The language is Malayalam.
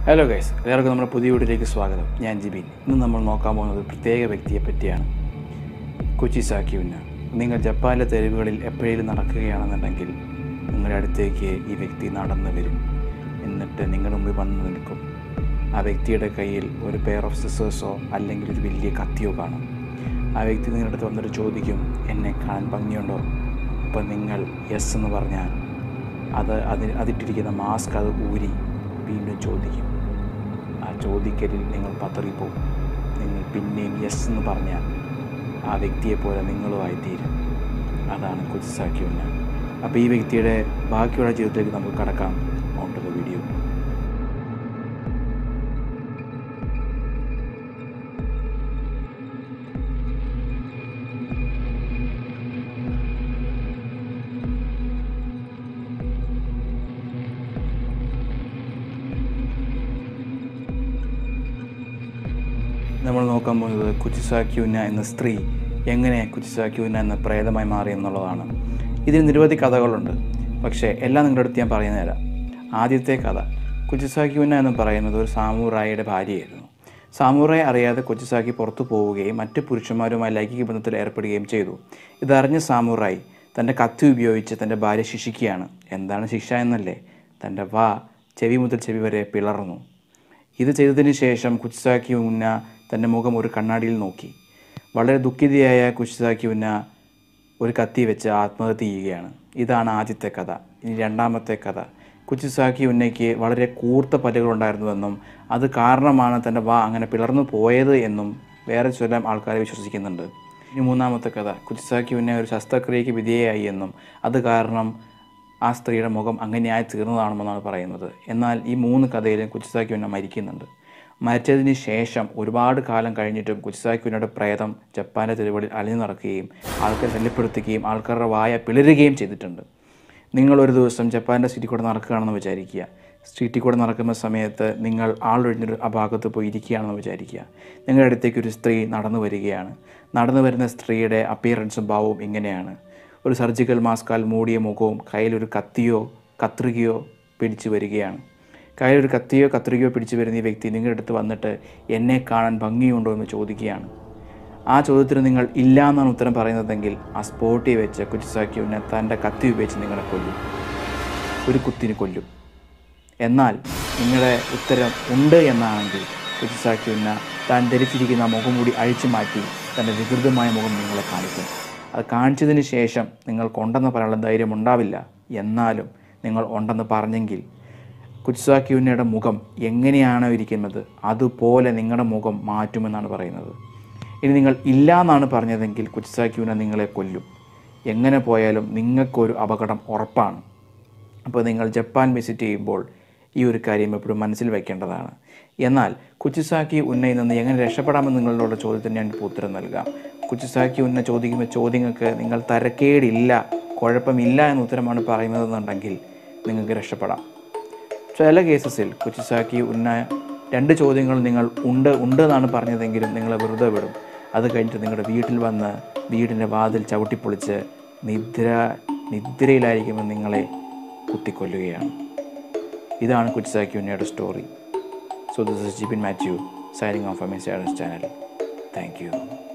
ഹലോ ഗൈസ്, എല്ലാവർക്കും നമ്മുടെ പുതിയ വീഡിയോയിലേക്ക് സ്വാഗതം. ഞാൻ ജിബിൻ. ഇന്ന് നമ്മൾ നോക്കാൻ പോകുന്നത് ഒരു പ്രത്യേക വ്യക്തിയെ പറ്റിയാണ്. കുച്ചിസാക്കി-ഒന്ന. നിങ്ങൾ ജപ്പാനിലെ തെരുവുകളിൽ എപ്പോഴേലും നടക്കുകയാണെന്നുണ്ടെങ്കിൽ നിങ്ങളുടെ അടുത്തേക്ക് ഈ വ്യക്തി നടന്നു വരും. എന്നിട്ട് നിങ്ങളുടെ മുമ്പിൽ വന്ന് നിൽക്കും. ആ വ്യക്തിയുടെ കയ്യിൽ ഒരു പെയർ ഓഫ് സിസേഴ്സോ അല്ലെങ്കിൽ ഒരു വലിയ കത്തിയോ കാണും. ആ വ്യക്തി നിങ്ങളുടെ അടുത്ത് വന്നിട്ട് ചോദിക്കും, എന്നെ കാണാൻ ഭംഗിയുണ്ടോ? അപ്പോൾ നിങ്ങൾ യെസ് എന്ന് പറഞ്ഞാൽ അതിട്ടിരിക്കുന്ന മാസ്ക് അത് ഊരി വീണ്ടും ചോദിക്കും. ആ ചോദിക്കലിൽ നിങ്ങൾ പതറിപ്പോകും. നിങ്ങൾ പിന്നെയും യെസ് എന്ന് പറഞ്ഞാൽ ആ വ്യക്തിയെപ്പോലെ നിങ്ങളുമായിത്തീരും. അതാണ് കുച്ചിസാക്കി-ഒന്ന. അപ്പോൾ ഈ വ്യക്തിയുടെ ബാക്കിയുള്ള ജീവിതത്തിലേക്ക് നമുക്ക് കടക്കാം. On to the video. നമ്മൾ നോക്കാൻ പോകുന്നത് കുച്ചിസാക്കി-ഒന്ന എന്ന സ്ത്രീ എങ്ങനെ കുച്ചിസാക്കി-ഒന്ന എന്ന പ്രേതമായി മാറി എന്നുള്ളതാണ്. ഇതിന് നിരവധി കഥകളുണ്ട്, പക്ഷേ എല്ലാം നിങ്ങളുടെ അടുത്ത് ഞാൻ പറഞ്ഞു തരാം. ആദ്യത്തെ കഥ, കുച്ചിസാക്കി-ഒന്ന എന്ന് പറയുന്നത് ഒരു സാമുറായിയുടെ ഭാര്യയായിരുന്നു. സാമുറായി അറിയാതെ കുച്ചിസാക്കി പുറത്തു പോവുകയും മറ്റ് പുരുഷന്മാരുമായി ലൈംഗിക ബന്ധത്തിൽ ഏർപ്പെടുകയും ചെയ്തു. ഇതറിഞ്ഞ സാമുറായി തൻ്റെ കത്തി ഉപയോഗിച്ച് തൻ്റെ ഭാര്യ ശിക്ഷിക്കുകയാണ്. എന്താണ് ശിക്ഷ എന്നല്ലേ? തൻ്റെ ചെവി മുതൽ ചെവി വരെ പിളർന്നു. ഇത് ചെയ്തതിന് ശേഷം കുച്ചിസാക്കി-ഒന്ന തൻ്റെ മുഖം ഒരു കണ്ണാടിയിൽ നോക്കി. വളരെ ദുഃഖിതയായ കുച്ചിസാക്കി-ഒന്ന ഒരു കത്തി വെച്ച് ആത്മഹത്യ ചെയ്യുകയാണ്. ഇതാണ് ആദ്യത്തെ കഥ. ഇനി രണ്ടാമത്തെ കഥ, കുച്ചിസാക്കി-ഒന്നയ്ക്ക് വളരെ കൂർത്ത പല്ലുകളുണ്ടായിരുന്നുവെന്നും അത് കാരണമാണ് തൻ്റെ അങ്ങനെ പിളർന്നു പോയത് എന്നും വേറെ ചില ആൾക്കാരെ വിശ്വസിക്കുന്നുണ്ട്. ഇനി മൂന്നാമത്തെ കഥ, കുച്ചിസാക്കി-ഒന്ന ഒരു ശസ്ത്രക്രിയയ്ക്ക് വിധേയയായി എന്നും അത് കാരണം ആ സ്ത്രീയുടെ മുഖം അങ്ങനെയായി തീർന്നതാണെന്നാണ് പറയുന്നത്. എന്നാൽ ഈ മൂന്ന് കഥയിലും കുച്ചിസാക്കി-ഒന്ന മരിക്കുന്നുണ്ട്. മരിച്ചതിന് ശേഷം ഒരുപാട് കാലം കഴിഞ്ഞിട്ടും കുച്ചിസാക്കി-ഒന്നയുടെ പ്രേതം ജപ്പാൻ്റെ തെരുവുകളിൽ അലിഞ്ഞു നടക്കുകയും ആൾക്കാരെ ശല്യപ്പെടുത്തുകയും ആൾക്കാരുടെ വായ പിളരുകയും ചെയ്തിട്ടുണ്ട്. നിങ്ങളൊരു ദിവസം ജപ്പാൻ്റെ സ്ട്രീറ്റിൽ കൂടെ നടക്കുകയാണെന്ന് വിചാരിക്കുക. സ്ട്രീറ്റിൽ കൂടെ നടക്കുന്ന സമയത്ത് നിങ്ങൾ ആളൊഴിഞ്ഞൊരു ഭാഗത്ത് പോയി ഇരിക്കുകയാണെന്ന് വിചാരിക്കുക. നിങ്ങളുടെ അടുത്തേക്ക് ഒരു സ്ത്രീ നടന്നു വരികയാണ്. നടന്നു വരുന്ന സ്ത്രീയുടെ അപ്പിയറൻസും ഭാവവും ഇങ്ങനെയാണ്. ഒരു സർജിക്കൽ മാസ്കാൽ മൂടിയ മുഖവും കയ്യിലൊരു കത്തിയോ കത്രികയോ പിടിച്ചു വരികയാണ്. കയ്യിലൊരു കത്തിയോ കത്രികയോ പിടിച്ചു വരുന്ന ഈ വ്യക്തി നിങ്ങളുടെ അടുത്ത് വന്നിട്ട് എന്നെ കാണാൻ ഭംഗിയുണ്ടോ എന്ന് ചോദിക്കുകയാണ്. ആ ചോദ്യത്തിന് നിങ്ങൾ ഇല്ല എന്നാണ് ഉത്തരം പറയുന്നതെങ്കിൽ ആ സ്പോട്ടിൽ വെച്ച് കുച്ചിസാക്കി-ഒന്ന തൻ്റെ കത്തി ഉപയോഗിച്ച് നിങ്ങളെ കൊല്ലും. ഒരു കുത്തിന് കൊല്ലും. എന്നാൽ നിങ്ങളുടെ ഉത്തരം ഉണ്ട് എന്നാണെങ്കിൽ കുച്ചിസാക്കി-ഒന്ന താൻ ധരിച്ചിരിക്കുന്ന മുഖംമൂടി അഴിച്ചു മാറ്റി തൻ്റെ വികൃതമായ മുഖം നിങ്ങളെ കാണിക്കും. അത് കാണിച്ചതിന് ശേഷം നിങ്ങൾക്കുണ്ടെന്ന് പറയാനുള്ള ധൈര്യം ഉണ്ടാവില്ല. എന്നാലും നിങ്ങൾ ഉണ്ടെന്ന് പറഞ്ഞെങ്കിൽ കുച്ചിസാക്കി-ഒന്നയുടെ മുഖം എങ്ങനെയാണോ ഇരിക്കുന്നത് അതുപോലെ നിങ്ങളുടെ മുഖം മാറ്റുമെന്നാണ് പറയുന്നത്. ഇനി നിങ്ങൾ ഇല്ല എന്നാണ് പറഞ്ഞതെങ്കിൽ കുച്ചിസാക്കി-ഒന്ന നിങ്ങളെ കൊല്ലും. എങ്ങനെ പോയാലും നിങ്ങൾക്കൊരു അപകടം ഉറപ്പാണ്. അപ്പോൾ നിങ്ങൾ ജപ്പാൻ വിസിറ്റ് ചെയ്യുമ്പോൾ ഈ ഒരു കാര്യം എപ്പോഴും മനസ്സിൽ വയ്ക്കേണ്ടതാണ്. എന്നാൽ കുച്ചിസാക്കി-ഒന്നയിൽ നിന്ന് എങ്ങനെ രക്ഷപ്പെടാമെന്ന് നിങ്ങളുടെ ചോദ്യത്തിന് ഞാൻ ഉത്തരം നൽകാം. കുച്ചിസാക്കി-ഒന്ന ചോദിക്കുന്ന ചോദ്യങ്ങൾക്ക് നിങ്ങൾ തരക്കേടില്ല, കുഴപ്പമില്ല എന്ന ഉത്തരമാണ് പറയുന്നതെന്നുണ്ടെങ്കിൽ നിങ്ങൾക്ക് രക്ഷപ്പെടാം. ചില കേസസിൽ കുച്ചിസാക്കി-ഒന്ന രണ്ട് ചോദ്യങ്ങൾ നിങ്ങൾ ഉണ്ട് എന്നാണ് പറഞ്ഞതെങ്കിലും നിങ്ങളെ വെറുതെ വിടും. അത് കഴിഞ്ഞിട്ട് നിങ്ങളുടെ വീട്ടിൽ വന്ന് വീടിൻ്റെ വാതിൽ ചവിട്ടിപ്പൊളിച്ച് നിദ്രയിലായിരിക്കുമ്പോൾ നിങ്ങളെ കുത്തിക്കൊല്ലുകയാണ്. ഇതാണ് കുച്ചിസാക്കി-ഒന്നയുടെ story. So this is Jibin Matthew signing off from INS STUDIOUS channel. Thank you.